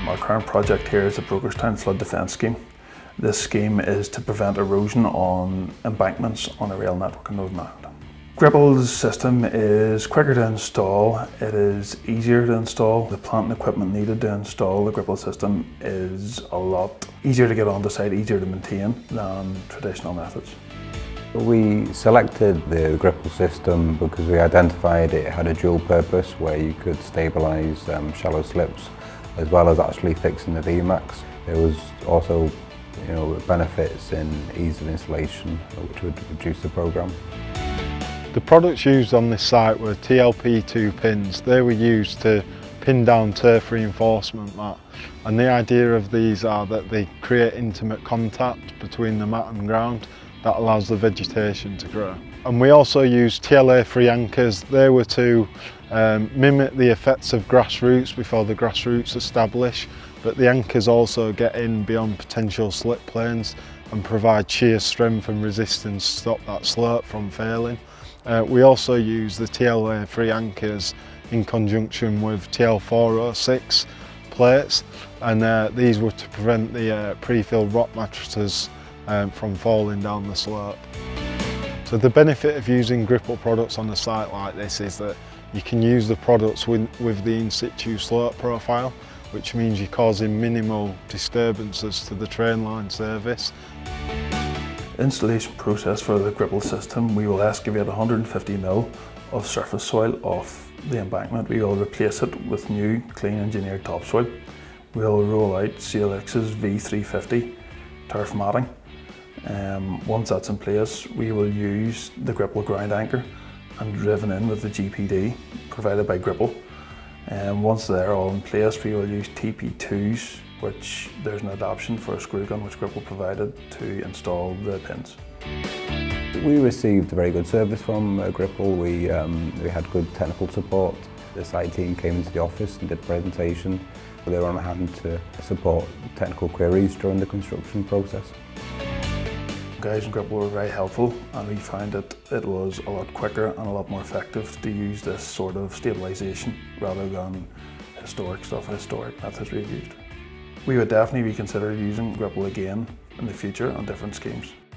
Our current project here is the Brokerstown Flood Defence Scheme. This scheme is to prevent erosion on embankments on a rail network in Northern Ireland. Gripple's system is quicker to install, it is easier to install. The plant and equipment needed to install the Gripple system is a lot easier to get onto site, easier to maintain than traditional methods. We selected the Gripple system because we identified it had a dual purpose where you could stabilise shallow slips as well as actually fixing the VMAX. There was also benefits in ease of installation which would reduce the programme. The products used on this site were TLP2 pins. They were used to pin down turf reinforcement mat, and the idea of these are that they create intimate contact between the mat and ground that allows the vegetation to grow. And we also used TLA-free anchors. They were to mimic the effects of grass roots before the grass roots establish, but the anchors also get in beyond potential slip planes and provide shear strength and resistance to stop that slope from failing. We also use the TLA-free anchors in conjunction with TL406 plates, and these were to prevent the pre-filled rock mattresses from falling down the slope. So the benefit of using Gripple products on a site like this is that you can use the products with the in-situ slope profile, which means you're causing minimal disturbances to the train line service. Installation process for the Gripple system, we will excavate 150 mil of surface soil off the embankment. We will replace it with new, clean engineered topsoil. We'll roll out CLX's V350 turf matting. Once that's in place, we will use the Gripple ground anchor and driven in with the GPD provided by Gripple. Once they're all in place, we will use TP2s, which there's an adaptation for a screw gun which Gripple provided to install the pins. We received a very good service from Gripple. We had good technical support. The site team came into the office and did a presentation. They were on hand to support technical queries during the construction process. The guys in Gripple were very helpful, and we found that it was a lot quicker and a lot more effective to use this sort of stabilisation rather than historic methods we've used. We would definitely be considering using Gripple again in the future on different schemes.